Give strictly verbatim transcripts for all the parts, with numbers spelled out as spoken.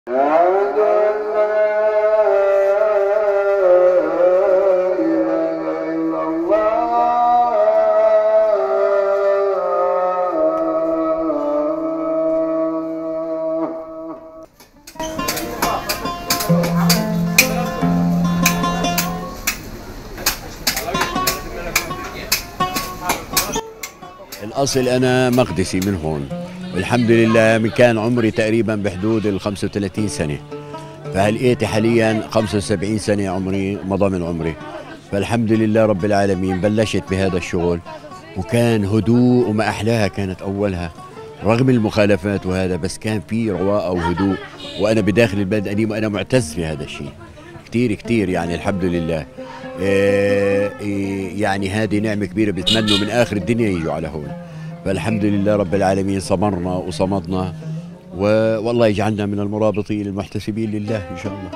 الأصل أنا مقدسي من هون، والحمد لله من كان عمري تقريبا بحدود ال خمسة وثلاثين سنة، فهلقيتي حاليا خمسة وسبعين سنة عمري مضى من عمري، فالحمد لله رب العالمين. بلشت بهذا الشغل وكان هدوء وما أحلاها كانت أولها رغم المخالفات وهذا، بس كان في رواقة وهدوء، وأنا بداخل البلد القديم وأنا معتز في هذا الشيء كثير كثير يعني الحمد لله. إيه يعني هذه نعمة كبيرة، بتمنوا من آخر الدنيا يجوا على هون، فالحمد لله رب العالمين صبرنا وصمدنا، والله يجعلنا من المرابطين المحتسبين لله إن شاء الله.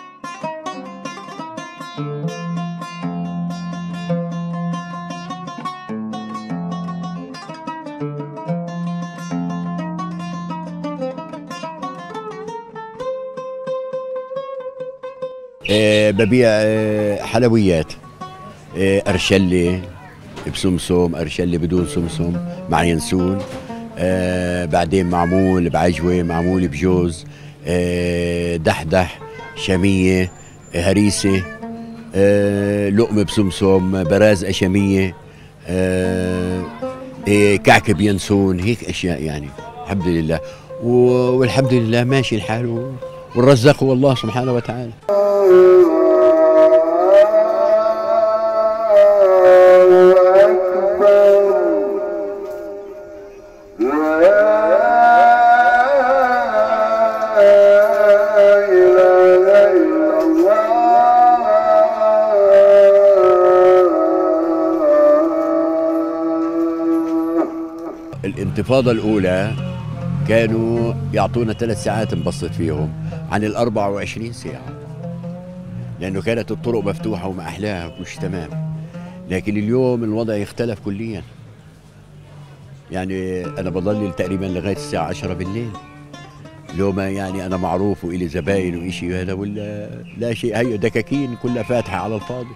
إيه ببيع إيه حلويات، إيه أرشلة بسمسم، أرشلة بدون سمسم مع ينسون، آه بعدين معمول بعجوة، معمول بجوز، آه دحدح، شامية، هريسة، آه لقمة بسمسم، براز أشامية، آه إيه كعكة بينسون، هيك أشياء يعني الحمد لله. والحمد لله ماشي الحال، والرزاق هو الله سبحانه وتعالى. الانتفاضة الأولى كانوا يعطونا ثلاث ساعات نبسط فيهم عن ال أربعة وعشرين ساعة، لأنه كانت الطرق مفتوحة وما أحلاها مش تمام. لكن اليوم الوضع يختلف كليا، يعني أنا بضلل تقريبا لغاية الساعة عشرة بالليل. اليوم يعني أنا معروف وإلي زباين وإشي هذا ولا لا شيء، هي دكاكين كلها فاتحة على الفاضي.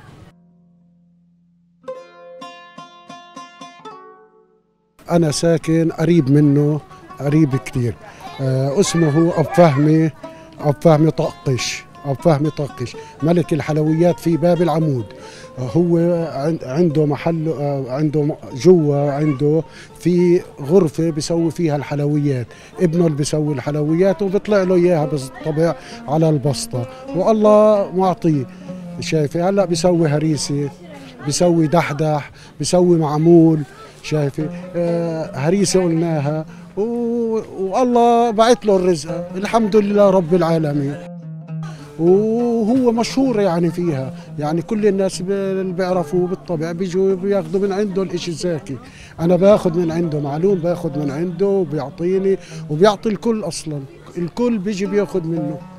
أنا ساكن قريب منه، قريب كتير. آه اسمه أب فهمي، أب فهمي طقش، أب فهمي طقش، ملك الحلويات في باب العمود. آه هو عنده محل، آه عنده جوا، عنده في غرفة بيسوي فيها الحلويات، ابنه اللي بيسوي الحلويات وبيطلع له إياها بالطبع على البسطة، والله معطيه. شايفة هلا بيسوي هريسة، بيسوي دحدح، بيسوي معمول، شايفة آه هريسة قلناها، والله بعت له الرزق الحمد لله رب العالمين. وهو مشهور يعني فيها، يعني كل الناس اللي بيعرفوه بالطبع بيجوا بياخذوا من عنده الاشي الزاكي. انا باخذ من عنده معلوم، باخذ من عنده وبيعطيني وبيعطي الكل، اصلا الكل بيجي بياخذ منه.